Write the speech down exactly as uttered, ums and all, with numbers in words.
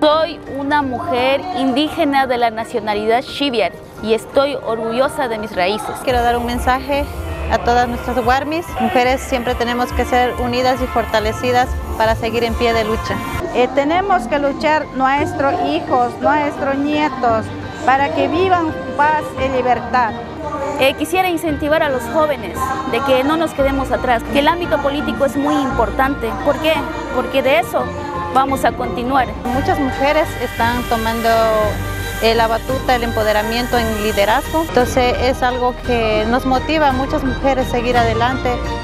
Soy una mujer indígena de la nacionalidad Xiviar y estoy orgullosa de mis raíces. Quiero dar un mensaje a todas nuestras huarmis. Mujeres siempre tenemos que ser unidas y fortalecidas para seguir en pie de lucha. Eh, tenemos que luchar nuestros hijos, nuestros nietos, para que vivan paz y libertad. Eh, quisiera incentivar a los jóvenes de que no nos quedemos atrás, que el ámbito político es muy importante. ¿Por qué? Porque de eso vamos a continuar. Muchas mujeres están tomando eh, la batuta, el empoderamiento en liderazgo, entonces es algo que nos motiva a muchas mujeres a seguir adelante.